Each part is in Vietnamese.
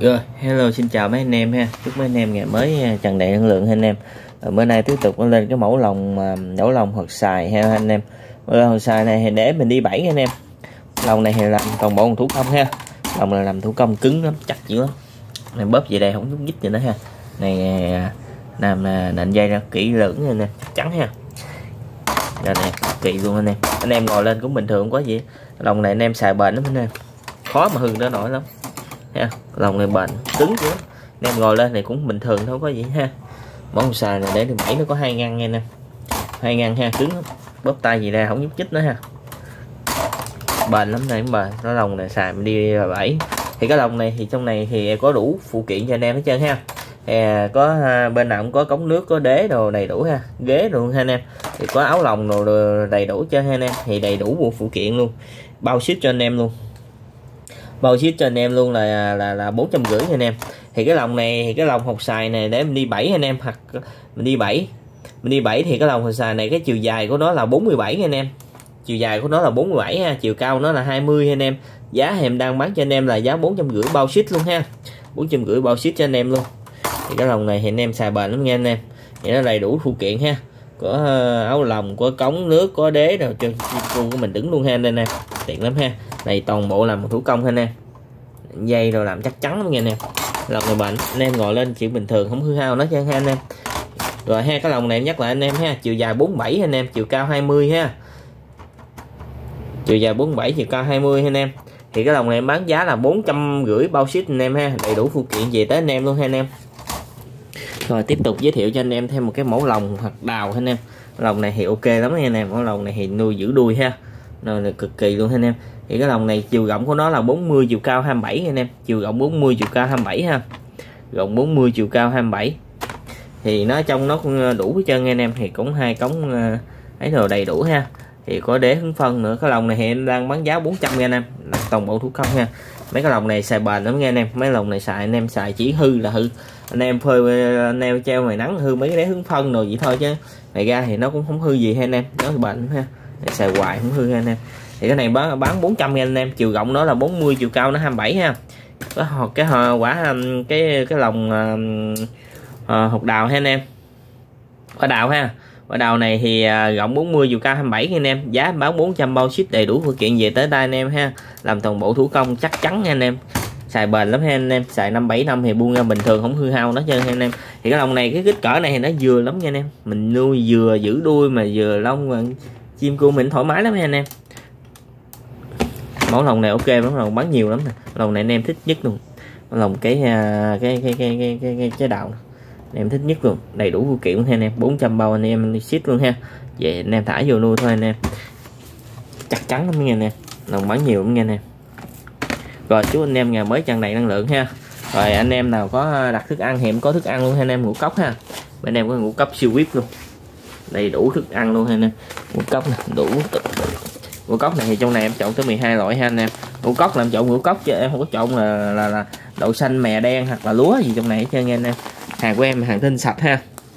Rồi, hello xin chào mấy anh em ha. Chúc mấy anh em ngày mới tràn đầy năng lượng ha anh em. Bữa nay tiếp tục lên cái mẫu lòng hoặc xài ha anh em. Mẫu lòng xài này thì để mình đi bẫy anh em. Lòng này thì làm toàn bộ bằng thủ công ha. Lòng này làm thủ công cứng lắm, chắc dữ lắm. Này bóp về đây không nhúc nhích gì nữa ha. Này làm nện dây ra kỹ lưỡng nha nè, chắc chắn ha. Rồi nè, kỳ luôn anh em. Anh em ngồi lên cũng bình thường quá gì. Lòng này anh em xài bền lắm anh em. Khó mà hư nó nổi lắm. Ha, lòng này bền cứng chứ, em ngồi lên này cũng bình thường thôi có gì ha. Món xài này để bẫy nó có 2 ngăn nha nè, 2 ngăn ha, cứng lắm. Bóp tay gì ra không nhúc nhích nữa ha, bền lắm này bền. Nó lòng này xài mình đi bẫy thì cái lòng này thì trong này thì có đủ phụ kiện cho anh em hết trơn ha. Có bên nào cũng có cống nước, có đế đồ đầy đủ ha, ghế luôn ha anh em, thì có áo lòng đồ đầy đủ cho anh em, thì đầy đủ bộ phụ kiện luôn, bao ship cho anh em luôn, bao ship cho anh em luôn là 450 nha anh em. Thì cái lòng này thì cái lòng hột xài này để mình đi bẫy anh em, hoặc mình đi bẫy thì cái lòng hột xài này cái chiều dài của nó là 47 nha anh em, chiều dài của nó là 47 ha, chiều cao nó là 20 anh em. Giá em đang bán cho anh em là giá 450 bao ship luôn ha, 450 bao ship cho anh em luôn. Thì cái lòng này thì anh em xài bền lắm nha anh em, thì nó đầy đủ phụ kiện ha, có áo lòng, có cống nước, có đế rồi cho con của mình đứng luôn ha anh em, tiện lắm ha. Này toàn bộ làm thủ công ha anh em, dây rồi làm chắc chắn lắm nha anh em. Lòng này bền, anh em ngồi lên chuyện bình thường không hư hao nó cho ha anh em. Rồi ha, cái lòng này nhắc lại anh em ha, chiều dài 47 anh em, chiều cao 20 ha, chiều dài 47 chiều cao 20 anh em. Thì cái lòng này em bán giá là 450 bao ship anh em ha, đầy đủ phụ kiện về tới anh em luôn ha anh em. Rồi tiếp tục giới thiệu cho anh em thêm một cái mẫu lòng hoặc đào anh em. Lòng này thì ok lắm nha anh em, mẫu lòng này thì nuôi giữ đuôi ha, rồi là cực kỳ luôn anh em. Thì cái lòng này chiều rộng của nó là 40, chiều cao 27 anh em, chiều rộng 40 chiều cao 27 ha, rộng 40 chiều cao 27. Thì nó trong nó cũng đủ hết trơn anh em, thì cũng 2 cống ấy rồi đầy đủ ha. Thì có đế hứng phân nữa. Cái lòng này thì em đang bán giá 400 nha anh em, là toàn bộ thủ công ha. Mấy cái lòng này xài bền lắm nha anh em, mấy lòng này xài anh em xài chỉ hư là hư, anh em phơi anh em treo ngoài nắng hư mấy cái đế hứng phân rồi vậy thôi, chứ này ra thì nó cũng không hư gì ha anh em, nó bền ha, xài hoài không hư ha anh em. Thì cái này bán 400 nha anh em, chiều rộng nó là 40, chiều cao nó 27 ha. Cái quả cái lòng hột đào ha anh em, quả đào ha. Quả đào này thì rộng 40, chiều cao 27 anh em, giá bán 400 bao ship đầy đủ phụ kiện về tới tay anh em ha, làm toàn bộ thủ công chắc chắn nha anh em, xài bền lắm ha anh em, xài 5-7 năm thì buông ra bình thường không hư hao nó chơi ha anh em. Thì cái lòng này cái kích cỡ này thì nó vừa lắm nha anh em, mình nuôi vừa giữ đuôi mà vừa lông mà chim cua mình thoải mái lắm ha anh em. Mẫu lòng này ok, mẫu lòng bán nhiều lắm nè, lòng này anh em thích nhất luôn, lòng cái đào này em thích nhất luôn, đầy đủ phụ kiện ha anh em, 400 bao anh em ship luôn ha, về anh em thả vô nuôi thôi anh em, chắc chắn lắm nha anh em, lòng bán nhiều lắm nha anh em. Rồi chú anh em ngày mới tràn đầy năng lượng ha. Rồi anh em nào có đặt thức ăn thì em có thức ăn luôn ha anh em, ngũ cốc ha, bên em có ngũ cốc siêu vip luôn, đầy đủ thức ăn luôn ha anh em, ngũ cốc này đủ. Ngũ cốc này thì trong này em chọn tới 12 loại ha anh em. Ngũ cốc là em chọn ngũ cốc chứ em không có chọn là đậu xanh, mè đen hoặc là lúa gì trong này hết trơn nha anh em. Hàng của em hàng tinh sạch ha,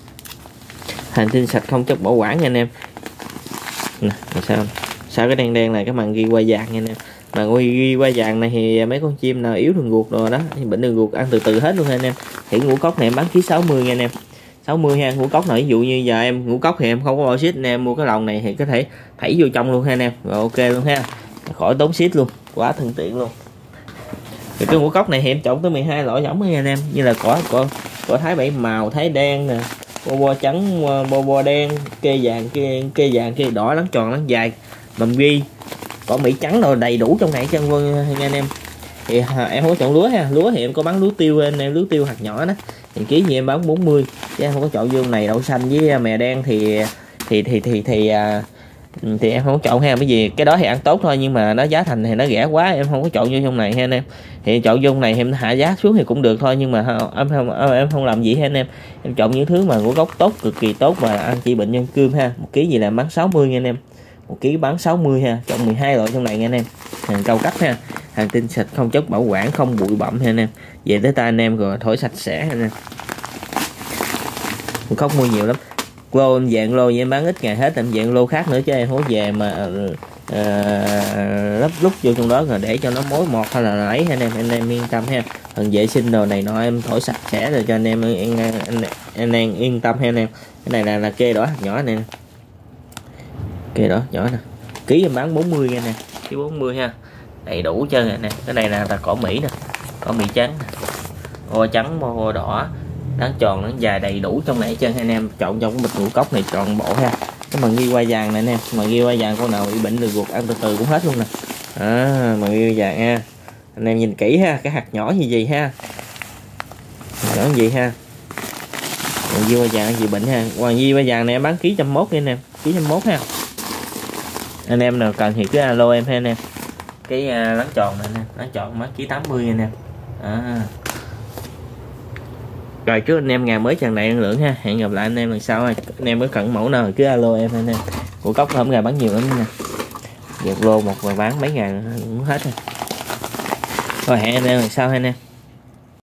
hàng tinh sạch không chất bảo quản nha anh em. Nè, sao cái đen đen này các bạn ghi qua vàng nha anh em. Mà ghi qua vàng này thì mấy con chim nào yếu đường ruột rồi đó thì bệnh đường ruột ăn từ từ hết luôn ha anh em. Thì ngũ cốc này em bán ký 60 nha anh em, 60 ha. Ngũ cốc này ví dụ như giờ em ngũ cốc thì em không có bao ship, anh em mua cái lòng này thì có thể thảy vô trong luôn ha anh em, rồi ok luôn ha, khỏi tốn ship luôn, quá thân tiện luôn. Thì cái ngũ cốc này thì em chọn tới 12 loại giống nha anh em, như là cỏ thái 7 màu, thái đen nè, bo trắng, bo đen, kê vàng, kê đỏ, lắng tròn, lắng dài, mầm ghi, cỏ Mỹ trắng rồi đầy đủ trong này chân nha anh em. Thì em không có chọn lúa ha, lúa thì em có bán lúa tiêu anh em, lúa tiêu hạt nhỏ đó thì ký gì em bán 40, chứ em không có chọn vô này đậu xanh với mè đen thì em không có chọn ha, bởi vì cái đó thì ăn tốt thôi nhưng mà nó giá thành thì nó rẻ quá, em không có chọn vô trong này ha anh em. Thì chọn vô trong này em hạ giá xuống thì cũng được thôi, nhưng mà em không làm gì ha anh em chọn những thứ mà ngũ cốc tốt, cực kỳ tốt và ăn trị bệnh nhân cơm ha. 1 ký gì là bán 60 nha anh em, 1 ký bán 60 ha, chọn 12 loại trong này nha anh em, hàng cao cấp ha, hàng tinh sạch không chất bảo quản, không bụi bặm ha anh em, về tới tay anh em rồi thổi sạch sẽ anh em. Không mua nhiều lắm, lô em dạng lô em bán ít ngày hết, em dạng lô khác nữa chứ em không về mà lắp rút vô trong đó rồi để cho nó mối mọt hay là lấy anh em yên tâm ha. phần vệ sinh đồ này nó em thổi sạch sẽ rồi cho anh em anh em yên tâm ha anh em. Cái này là kê đỏ hạt nhỏ này, kê đỏ nhỏ nè, ký em bán 40 nha nè, ký 40 ha, đầy đủ chân nè. Cái này là cỏ Mỹ nè, cỏ Mỹ trắng nè, ô trắng ô đỏ, đáng tròn đáng dài đầy đủ trong này chân anh em. Chọn trong cái bịch ngũ cốc này tròn bộ ha. Cái mà ghi qua vàng này anh em, mà ghi qua vàng con nào bị bệnh được ruột ăn từ từ cũng hết luôn nè. Mà ghi qua vàng ha, anh em nhìn kỹ ha, cái hạt nhỏ như gì ha, nhỏ như gì ha. Còn ghi qua vàng gì bệnh ha. Còn ghi qua vàng này em bán ký 101 nha anh em, ký 101 ha. Anh em nào cần thì cứ alo em ha anh em. Cái láng tròn này anh em, láng tròn bán ký 80 anh em. Rồi chúc anh em ngày mới tràn đầy năng lượng ha. Hẹn gặp lại anh em lần sau. Anh em có cần mẫu nào thì cứ alo em anh em. Của cốc hôm ngày bán nhiều lắm nè, dẹp lô một rồi bán mấy ngày cũng hết rồi. Rồi hẹn anh em lần sau ha anh em.